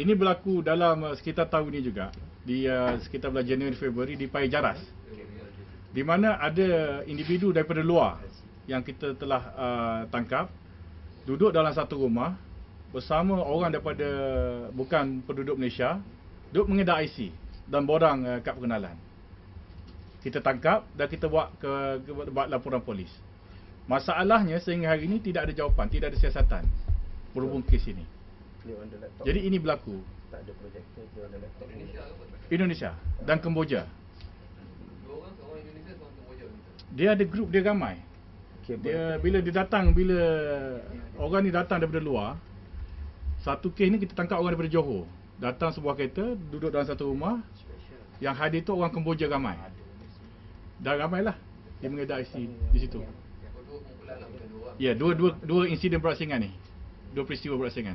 Ini berlaku dalam sekitar tahun ini juga. Di sekitar bulan Januari Februari di Pai Jaras. Di mana ada individu daripada luar yang kita telah tangkap duduk dalam satu rumah bersama orang daripada bukan penduduk Malaysia, duduk mengedar IC dan borang kad pengenalan. Kita tangkap dan kita buat laporan polis. Masalahnya sehingga hari ini tidak ada jawapan, tidak ada siasatan berhubung kes ini. Jadi ini berlaku. Tak ada projektor ke ada laptop Indonesia dan Kemboja. Dua orang, seorang Indonesia, seorang Kemboja. Dia ada grup dia ramai. Dia bila orang ni datang daripada luar, satu kes ni kita tangkap orang daripada Johor. Datang sebuah kereta, duduk dalam satu rumah. Yang hadir tu orang Kemboja ramai. Dah ramailah. Dia mengedar IC di situ. Ya, dua insiden berasingan ni. Dua peristiwa berasingan.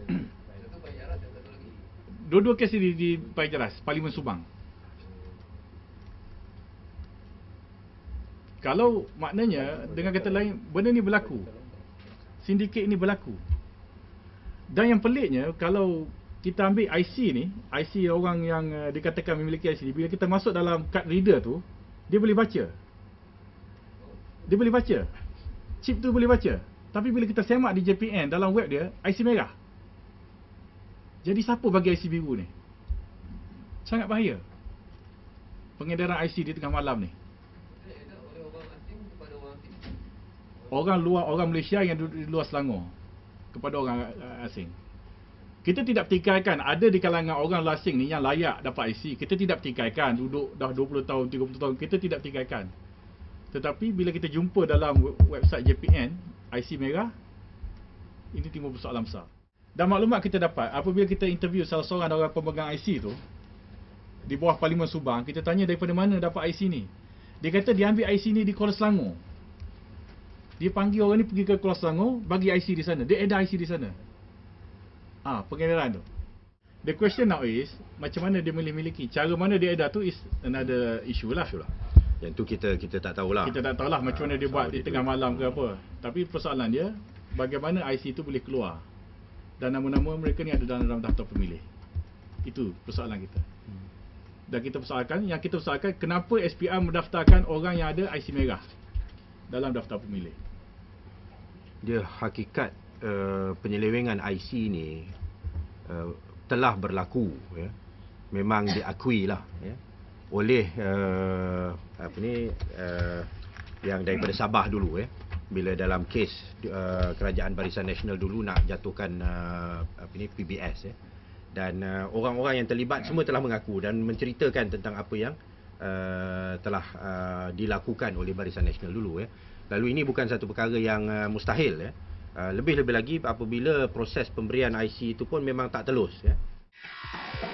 Dua-dua kes di Pai Jaras, Parlimen Subang. Kalau maknanya dengan kata lain benda ni berlaku. Sindiket ni berlaku. Dan yang peliknya kalau kita ambil IC ni, IC orang yang dikatakan memiliki IC ni, bila kita masuk dalam card reader tu, dia boleh baca. Dia boleh baca. Chip tu boleh baca. Tapi bila kita semak di JPN dalam web dia, IC merah. Jadi siapa bagi IC biru ni? Sangat bahaya. Pengedaran IC di tengah malam ni. Orang luar, orang Malaysia yang duduk di luar Selangor kepada orang asing. Kita tidak pertikaikan ada di kalangan orang asing ni yang layak dapat IC. Kita tidak pertikaikan duduk dah 20 tahun, 30 tahun. Kita tidak pertikaikan. Tetapi bila kita jumpa dalam website JPN IC merah, ini timbul persoalan besar. Dan maklumat kita dapat apabila kita interview salah seorang orang pemegang IC tu di bawah Parlimen Subang, kita tanya daripada mana dapat IC ni. Dia kata dia ambil IC ni di Kuala Selangor. Dia panggil orang ni pergi ke Kuala Selangor, bagi IC di sana. Dia edar IC di sana. Pengedaran tu. The question now is, macam mana dia boleh miliki? Cara mana dia edar tu is another issue lah. Yang tu kita tak tahulah. Kita tak tahulah macam mana dia buat di tengah malam ke apa. Tapi persoalan dia, bagaimana IC tu boleh keluar. Dan nama-nama mereka ni ada dalam daftar pemilih. Itu persoalan kita. Dan kita persoalkan kenapa SPR mendaftarkan orang yang ada IC merah dalam daftar pemilih. Dia hakikat penyelewengan IC ni telah berlaku, ya. Memang diakui lah, ya, oleh yang daripada Sabah dulu, ya. Bila dalam kes Kerajaan Barisan Nasional dulu nak jatuhkan PBS, ya. Dan orang-orang yang terlibat semua telah mengaku dan menceritakan tentang apa yang telah dilakukan oleh Barisan Nasional dulu, ya. Lalu ini bukan satu perkara yang mustahil, ya. Lebih-lebih lagi apabila proses pemberian IC itu pun memang tak telus, ya.